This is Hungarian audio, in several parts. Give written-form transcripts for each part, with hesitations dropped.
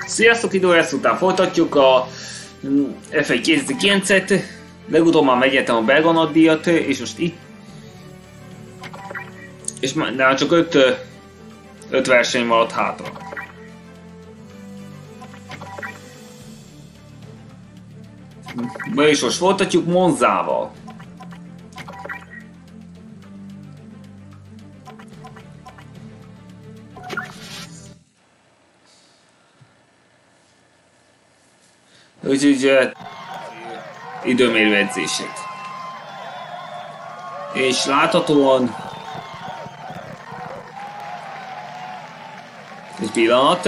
Sziasztok, Időjász után folytatjuk a F1 2009-et. Legutóbb már megnyertem a belga nagydíjat, és most itt... És már csak 5 verseny maradt hátra. És most folytatjuk Monzával. Úgyhogy időmérő edzések. És láthatóan egy pillanat.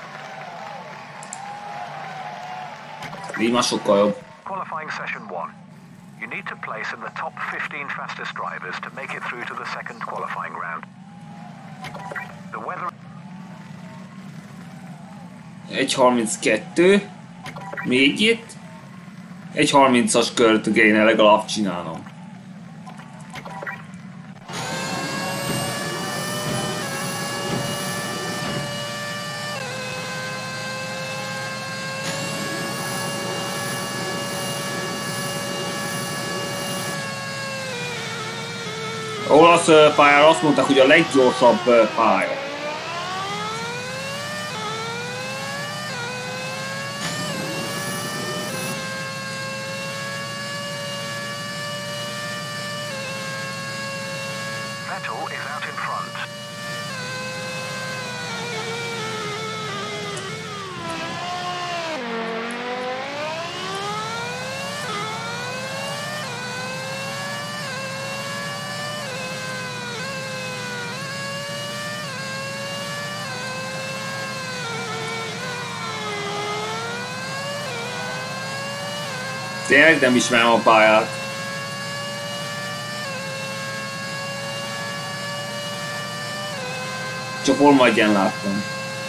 Így már sokkal jobb. Qualifying session 1. You need to place in the top 15 fastest drivers to make it through to the second qualifying round. The weather 1.32. Még itt. 1.30-as kört kéne legalább csinálnom. A olasz pályára azt mondták, hogy a leggyorsabb pálya. Vettel is out in front. Tényleg nem ismerem a pályát. Csak Forma-1-en láttam.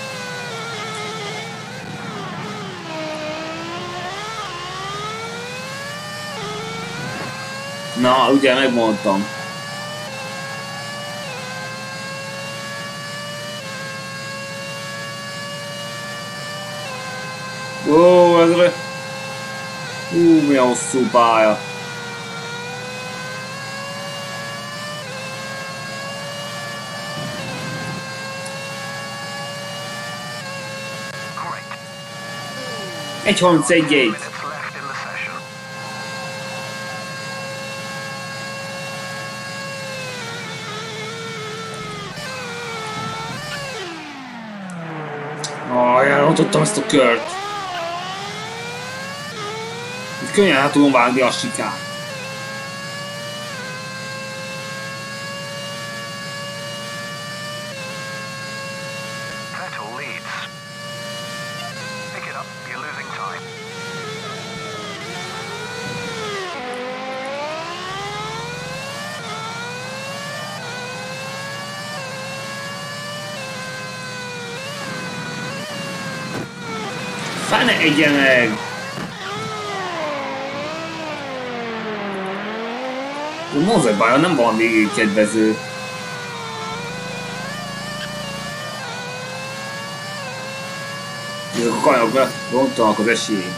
Na, ugye megmondtam. Ó, ez... milyen hosszú pálya. Egy 31. Elrontottam ezt a kört. Itt könnyen hát tudom vágni a sikát. Vettel leads. Pick it up, you're losing time. Fene egye meg! A Monza-bája nem van még kedvező. Ezek a kanyarok rontanak az esélyén.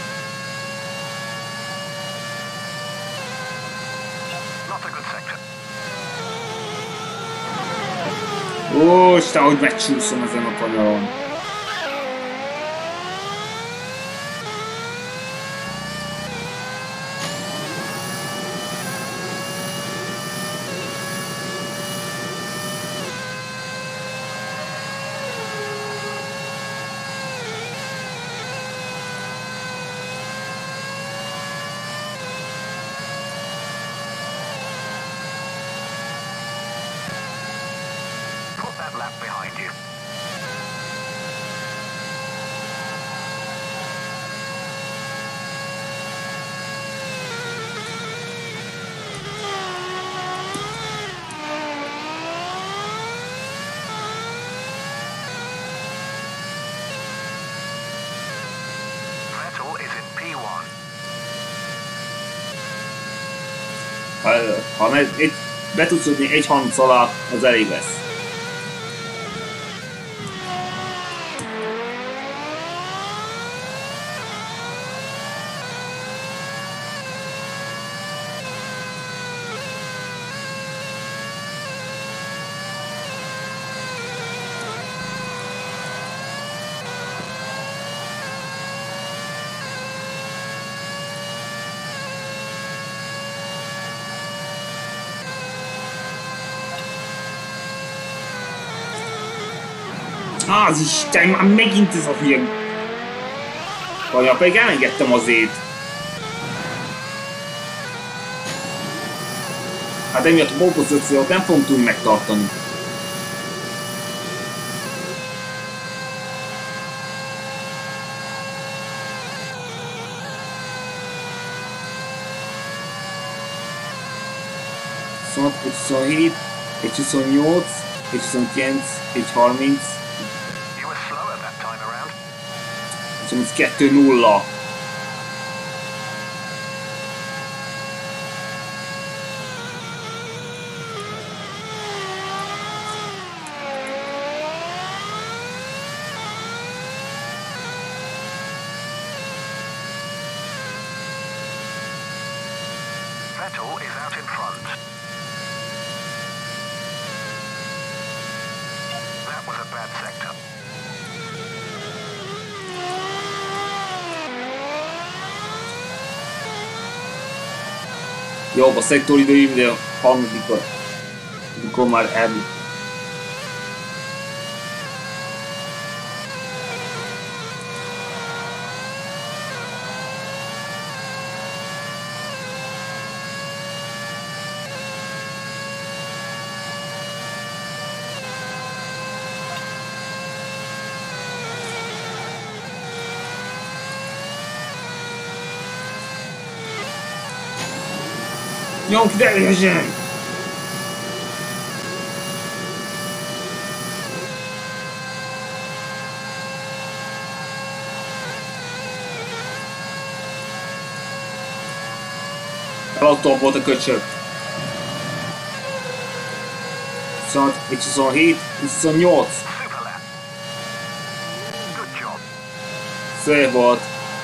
Ó, Isten, hogy megcsúszom ezen a kanyaron. Behind you. Vettel is in P1. Ha be tudsz jutni 1.30 alá, az elég lesz. Az Isten, már megint ez a hülye. Vagy pedig elengedtem azért. Hát emiatt a bókozóciót nem fogunk tudni megtartani. Szóval 27, 28, 29, 30. 2-0. Vettel is out in front. That was a bad sector. Jobb a szektoridőim, de a harmadikor, amikor már elmúlt. Nyomd ki, de ügyesen! Eladtam volt a köcsög. 27, 28. Szép volt.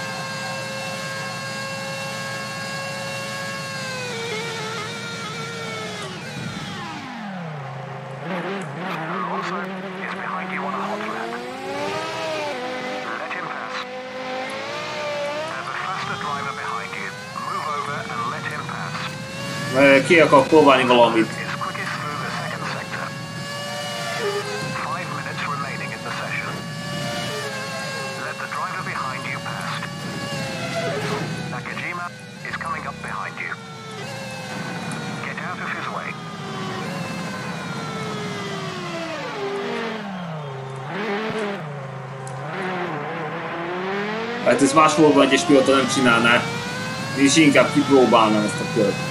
Ki akar próbálni valamit. Hát ez máshol egyes pillanatra nem csinálná, és inkább kipróbálnám ezt a kört.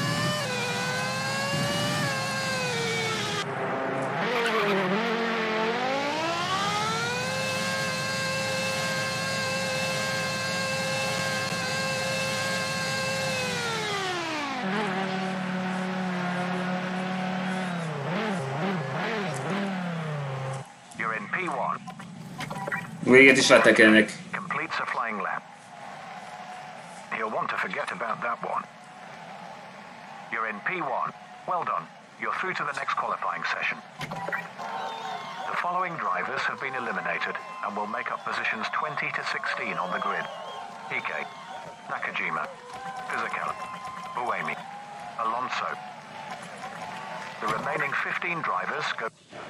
Véget is vettek ennek. Completes a flying lap. You'll want to forget about that one. You're in P1. Well done. You're through to the next qualifying session. The following drivers have been eliminated and will make up positions 20 to 16 on the grid. Ike, Nakajima, Fisichella, Buemi, Alonso. The remaining 15 drivers go...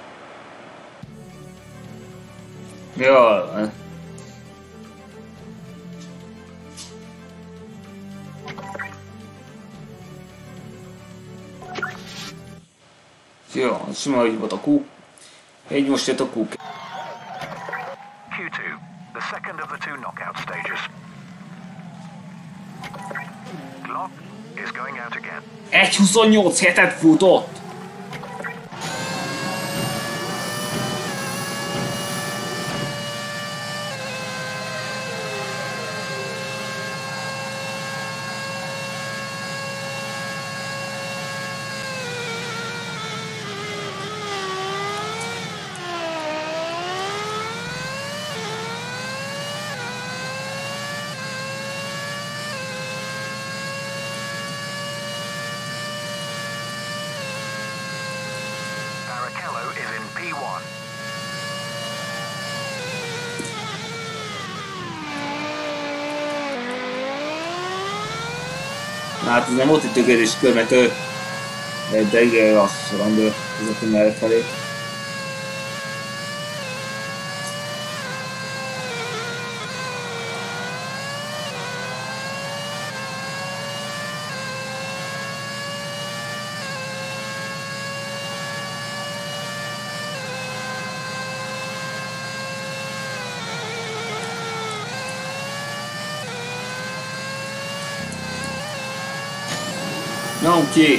Jól. Jó, sima, hogy volt a Q. Így most jött a Q. Q2, the second of the two knockout stages. Glock is going out again. 1.28 hetet futott. Barrichello is in P1. Hát ez nem volt egy tökéletes kör, mert ő de igen lassú rendőr vezető mellett felé. Nyom ki!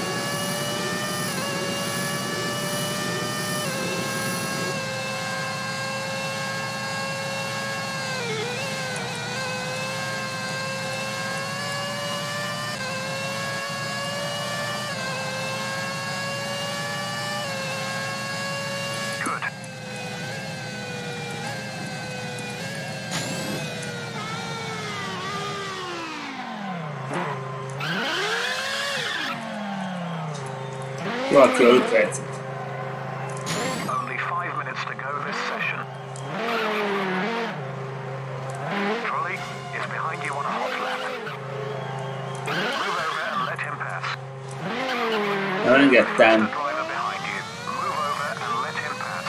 Valaki a 5 percet. Only 5 minutes to go this session. Trolley is behind you on a hot lap. Move over and let him pass. Nem engedtem. The driver behind you. Move over and let him pass.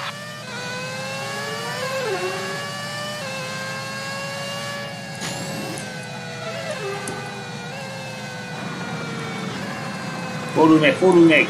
Fordulj meg, fordulj meg!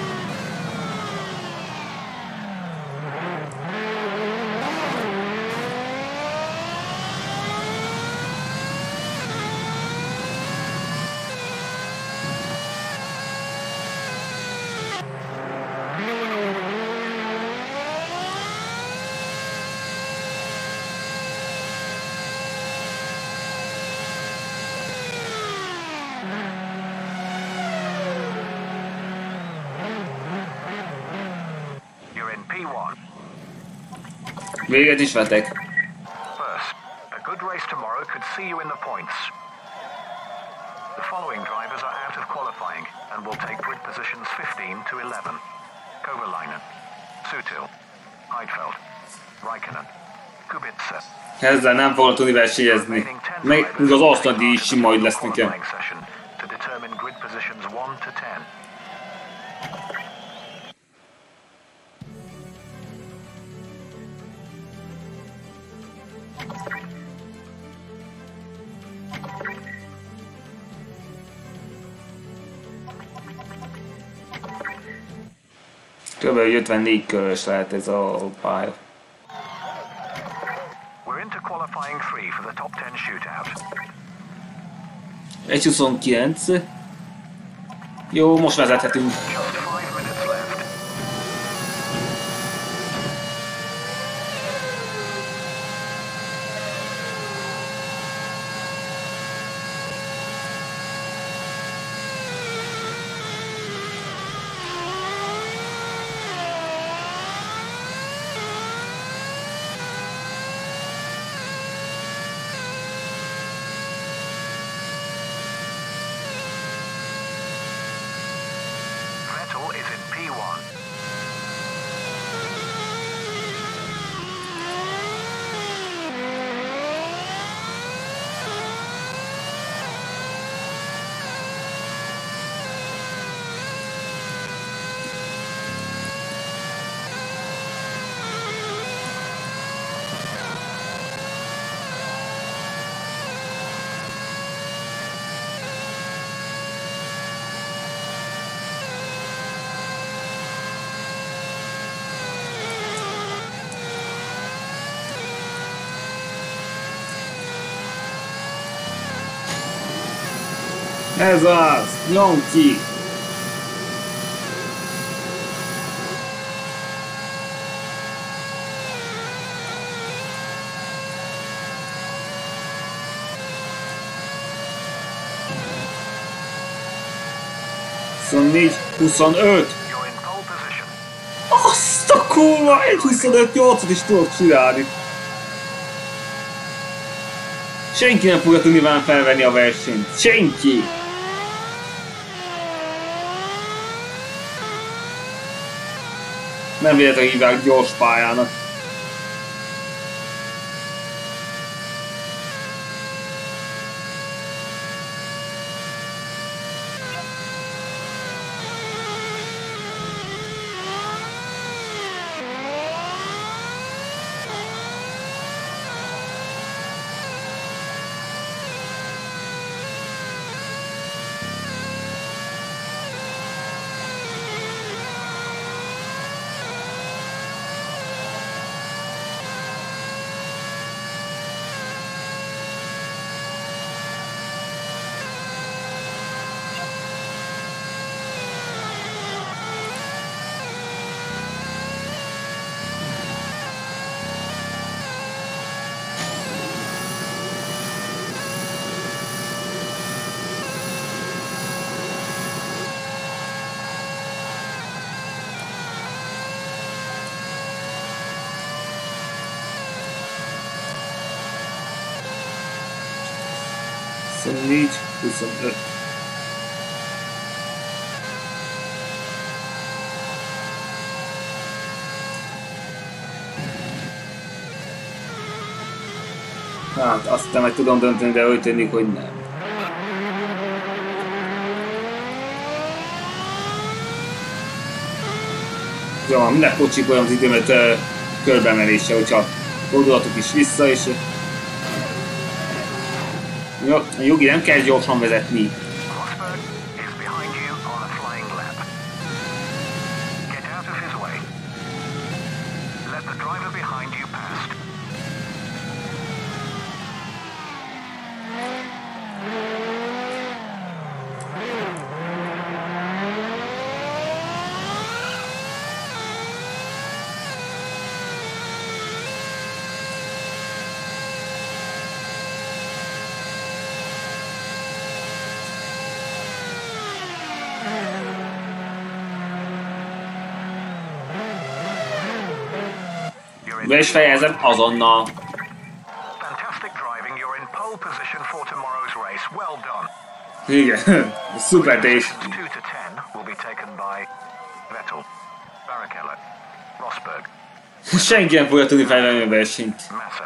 P1. Véget is vetek. First, a good race tomorrow could see you in the points. The following drivers are out of qualifying and will take grid positions 15 to 11. Kovalainen, Sutil, Heidfeld, Raikkonen, Kubica. Ezzel nem fogok tudni versenyezni. Meg az All-Star-díj is sima, hogy lesz nekem. To determine grid positions 1 to 10. Kb. 54 körös lehet ez a pálya. We're into qualifying 3 for the top 10 shootout. 1.29. Jó, most vezethetünk. Just 5 minutes left. Vettel is in P1. Ez az! Nyom ki! Szóval 25. You're in pole position. Azt a kurva! 1.25-8-at is tudok csinálni. Senki nem fogja tudni velem felvenni a versenyt. Senki! Nem véletlenül hívják gyors pályának. 24, 25. Hát azt nem meg tudom dönteni, de úgy tűnik, hogy nem. Jó, minden kocsik olyan az időmet körbemenése, hogyha fordulatok is vissza, és... Jó, a Jogi nem kell gyorsan vezetni. Be is fejezem azonnal. Igen, szuper és... Senki nem fogja tudni felvenni a versenyt.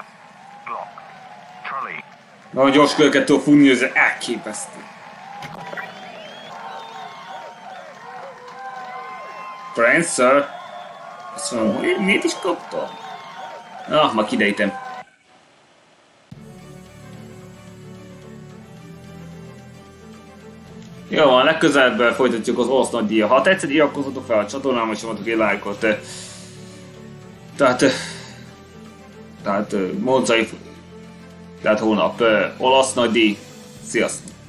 Nagyon gyors köröket tudok futni, ez elképesztő. Prancer? Azt mondom, hogy miért is kaptam? Ah, ma kidejtem. Jó van, legközelebb folytatjuk az orosz nagydíjat. Ha tetszett, iratkozzatok fel a csatornámra, és adjatok egy lájkot. Tehát holnap olasz nagydíj. Sziasztok!